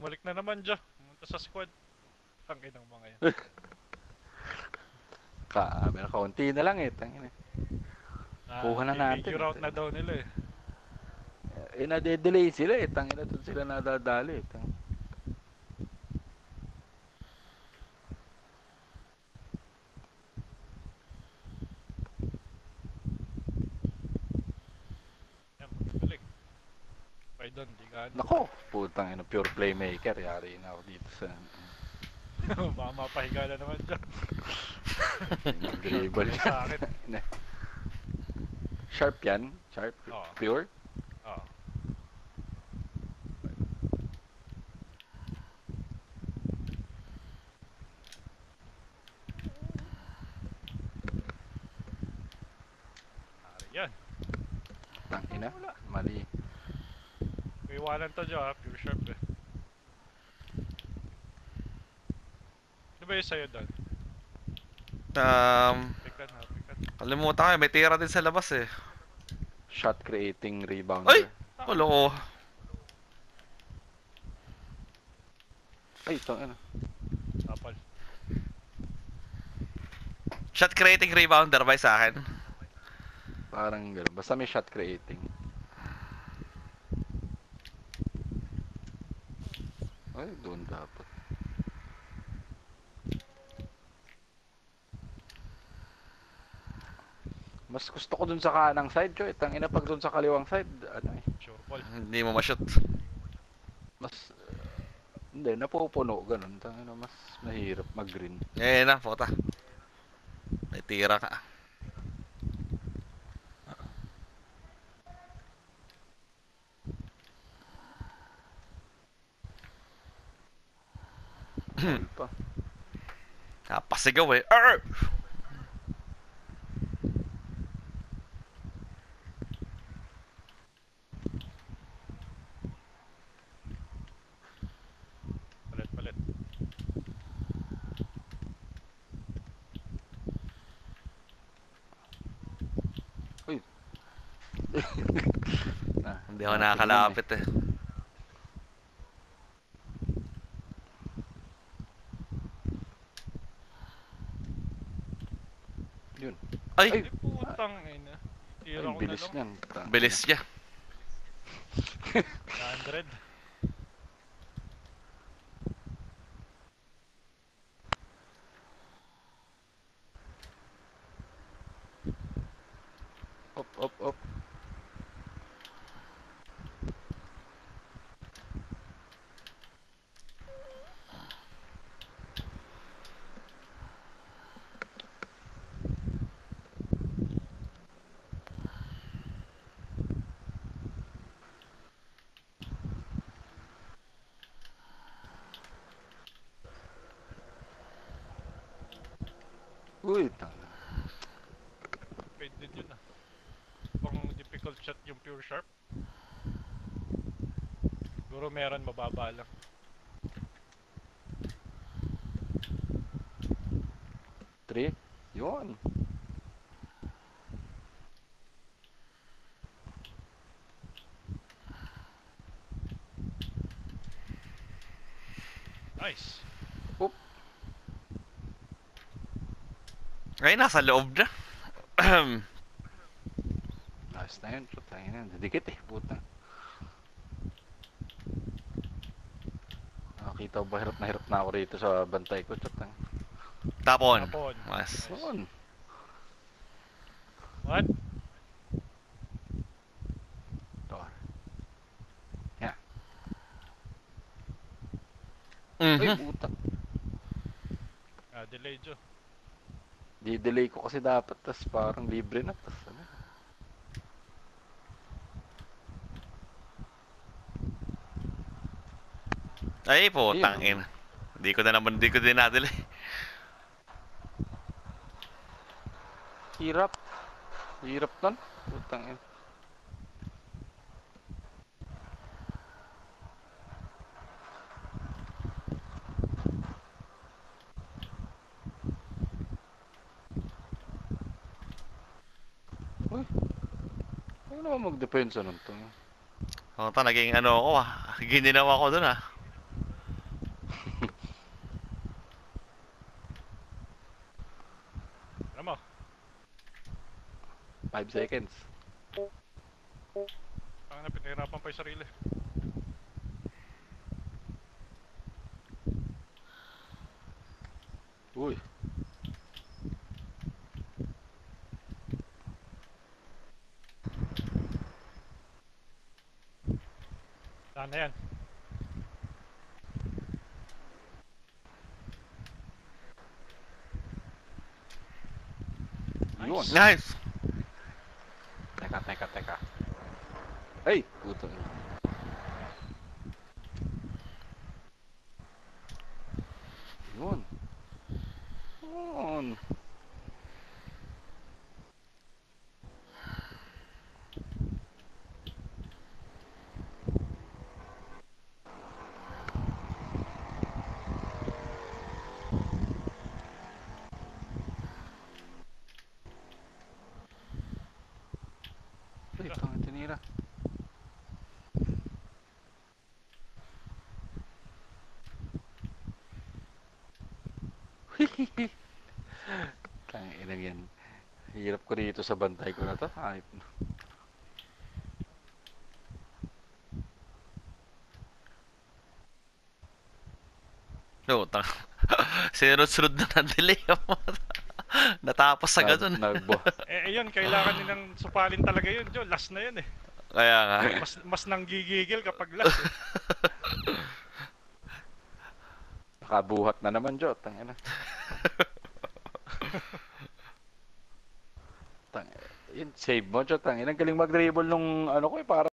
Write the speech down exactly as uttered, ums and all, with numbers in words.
Bumalik na naman dyan. Pumunta sa squad. Tangin ng mga yan. Ka, meron kaunti na lang eh. Tangin eh. Kuha na natin. Figure out na daw nila eh. Eh, nade-delay sila eh. Tangin na doon sila nadadali eh. Tangin. Yan, balik. Okay doon, di ka ano. Nako, putang ina, pure playmaker. Yari na ako dito sa... Baka mapahiga na naman dyan. Dribble sa akin. Sharp yan? Sharp? Oo. Pure? Oo. Ari yan. Tangina, mali. Iwanan to dyan ha, pure sharp eh. Ano ba yung sa'yo doon? Um, Pikan ha, pikan. kalimutan ko, may tira din sa labas eh. Shot creating rebounder. Ay! Wala ko. Ay, tangina. Tapal. Shot creating rebounder ba sa akin? Parang gano'n. Basta may shot creating. Ay, doon dapat. Mas gusto ko dun sa kanang side, Choy. Tangina pag dun sa kaliwang side, ano eh. Sure ball. Hindi mo ma-shoot. Mas, uh, hindi, napupuno, ganun. Tangina, mas mahirap mag-green. Eh na, puta. May tira ka. Ball pa. Kapasigaw eh. Arr! Palit, palit. Uy. Na, Hindi ako nakakalapit eh. Yun. Ay! Ay, putang ina. Ay, Tira ko na bilis lang. niyan. Tangina. Bilis niya. one hundred. Op, op, op. Uy, tangina. Pwede din yun ah. Pang difficult shot yung pure sharp. Siguro meron mababa lang. Three. Yun. Nice. Op. Ay, nasa loob na. Nice na yun. Tangina, didikit eh. Puta. Nakakita ko ba hirap na hirap na ako rito sa bantay ko. Tsatang. Tapon. Tapon. Mas. Yun. What? Ito. Yeah. Ay, Mhm. puta. Ah, delay Jo. Di-delay ko kasi dapat. Tas parang libre na. Tas ano. Ay, putang Ayun. ina. Hindi ko na naman, hindi ko din nadali. Hirap. Hirap nun. Putang ina. Uy. Ano naman mag-depensa nun to? Puta, naging ano ako ah. Gininawa ko dun ah. Alam mo, Five seconds. ang napitirapan pa yung sarili. Uy. Saan na yan? Yun. Nice! Teka, teka, teka. Ay! Puto. Yun. Yun. Uy, tanga tinira. Tanga inang yan. Hirap ko dito sa bantay ko na to. Ayop na. No, tang. Sinunod-sunod na na-delay ang mga natapos sa ganun. Nagbo. Eh, ayun, kailangan nilang supalin talaga yun, Joe. Last na yun eh. Kaya nga. Mas, mas nanggigigil kapag last eh. Nakabuhat na naman, Jo. Tanga na. Tang, yun, save mo, Jo. Tanga, galing mag-dribble nung ano ko eh, para